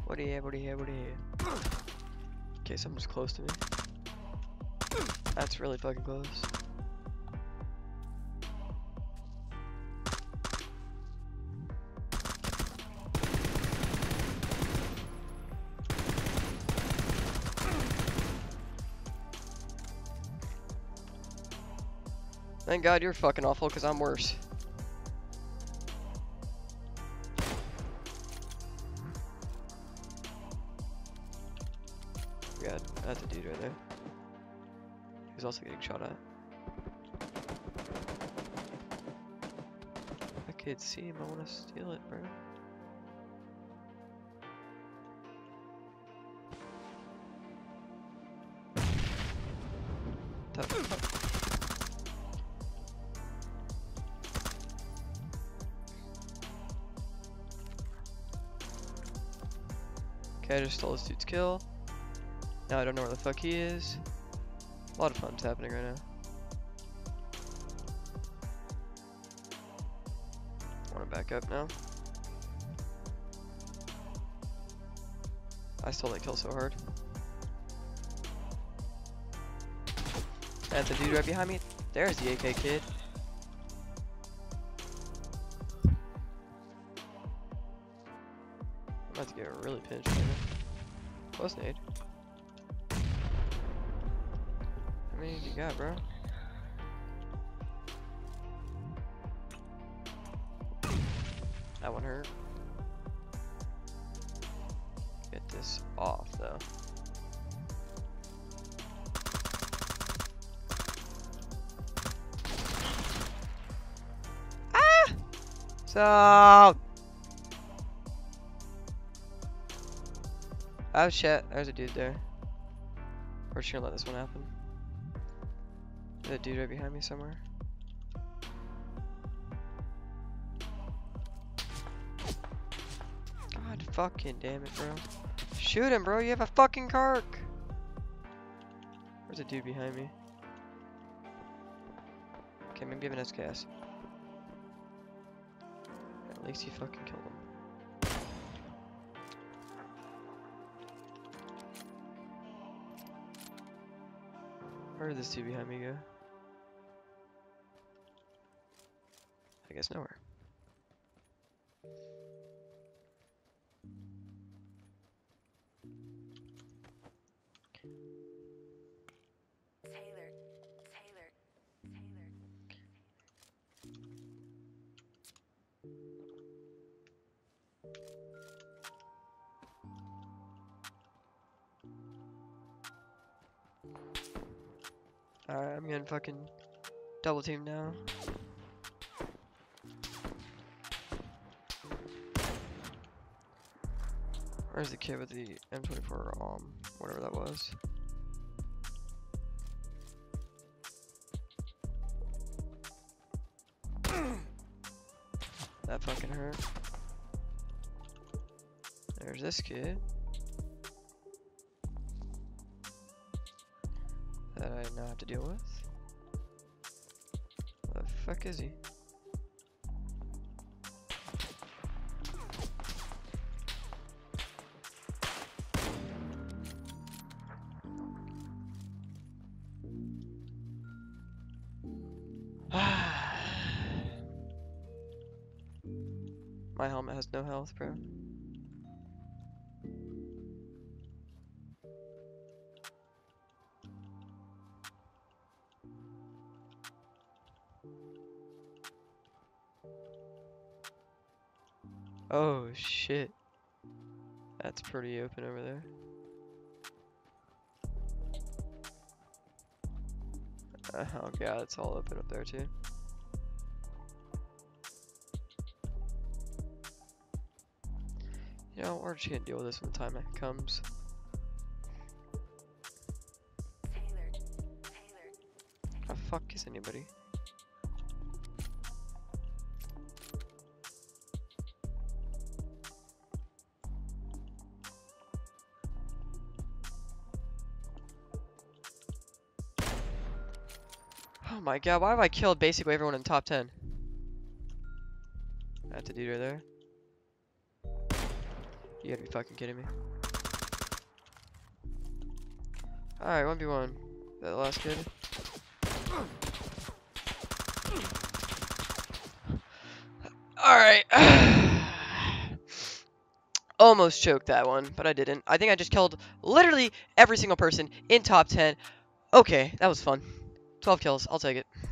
What do you have? What do you have? What do you have? Okay, someone's close to me. That's really fucking close. Thank God you're fucking awful, because I'm worse. God, that's a dude right there. He's also getting shot at. I can't see him, I want to steal it, bro. Okay, I just stole this dude's kill. Now I don't know where the fuck he is. A lot of fun's happening right now. I want to back up now. I stole that kill so hard. That's the dude right behind me. There's the AK kid. I'm about to get really pinched right now. Close nade. How many you got, bro? That one hurt. Get this off, though. Ah! Stop! Oh shit, there's a dude there. We're just gonna let this one happen. There's a dude right behind me somewhere. God fucking damn it, bro. Shoot him, bro, you have a fucking Kark! There's a dude behind me. Okay, maybe give an SKS. At least you fucking killed him. Where did this dude behind me go? I guess nowhere. Taylor. Alright, I'm getting fucking double teamed now. Where's the kid with the M24, whatever that was? That fucking hurt. There's this kid. That I now have to deal with. Where the fuck is he? My helmet has no health, bro. Oh shit. That's pretty open over there. Oh god, it's all open up there too. You know, we're just gonna deal with this when the time comes. Taylor. How the fuck is anybody? Oh my god, why have I killed basically everyone in the top 10? That's a dude right there. You gotta be fucking kidding me. Alright, 1v1. That last kid. Alright. Almost choked that one, but I didn't. I think I just killed literally every single person in top 10. Okay, that was fun. 12 kills. I'll take it.